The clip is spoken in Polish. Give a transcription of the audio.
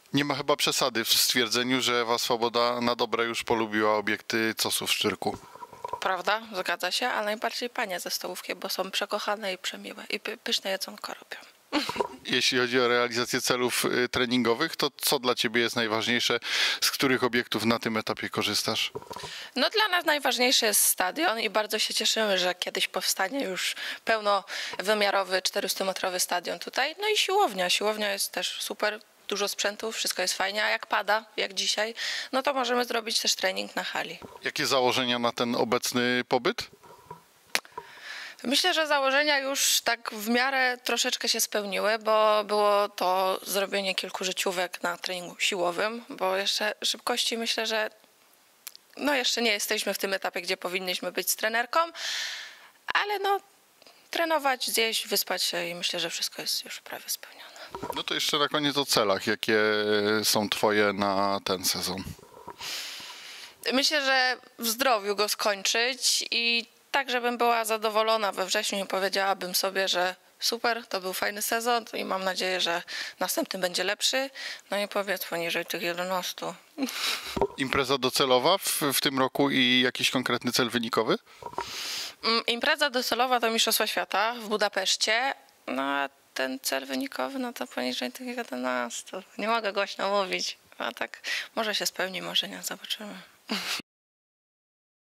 Nie ma chyba przesady w stwierdzeniu, że Ewa Swoboda na dobre już polubiła obiekty COS-u w Szczyrku. Prawda? Zgadza się, ale najbardziej panie ze stołówki, bo są przekochane i przemiłe i pyszne jedzonko robią. Jeśli chodzi o realizację celów treningowych, to co dla ciebie jest najważniejsze? Z których obiektów na tym etapie korzystasz? No dla nas najważniejszy jest stadion i bardzo się cieszymy, że kiedyś powstanie już pełnowymiarowy 400-metrowy stadion tutaj. No i siłownia. Siłownia jest też super, dużo sprzętu, wszystko jest fajnie, a jak pada, jak dzisiaj, no to możemy zrobić też trening na hali. Jakie założenia na ten obecny pobyt? Myślę, że założenia już tak w miarę troszeczkę się spełniły, bo było to zrobienie kilku życiówek na treningu siłowym, bo jeszcze szybkości myślę, że no jeszcze nie jesteśmy w tym etapie, gdzie powinniśmy być z trenerką, ale no trenować, zjeść, wyspać się i myślę, że wszystko jest już prawie spełnione. No to jeszcze na koniec o celach. Jakie są twoje na ten sezon? Myślę, że w zdrowiu go skończyć i tak, żebym była zadowolona we wrześniu i powiedziałabym sobie, że super, to był fajny sezon i mam nadzieję, że następny będzie lepszy. No i powiedz poniżej tych 11. Impreza docelowa w tym roku i jakiś konkretny cel wynikowy? Impreza docelowa to Mistrzostwa Świata w Budapeszcie, no a ten cel wynikowy no to poniżej tych 11. Nie mogę głośno mówić, a tak może się spełni, może nie, zobaczymy.